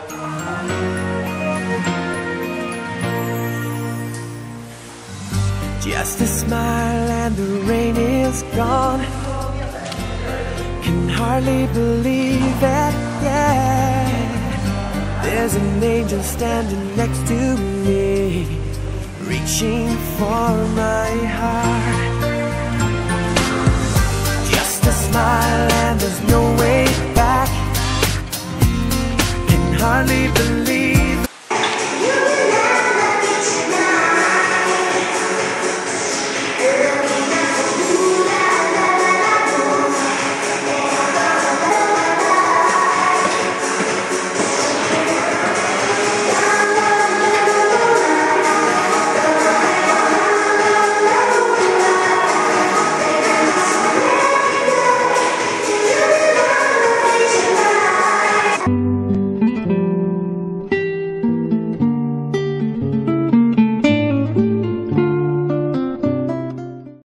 Just a smile and the rain is gone. Can hardly believe it, yeah. There's an angel standing next to me, reaching for my heart. Just a smile and there's no way back. Can hardly believe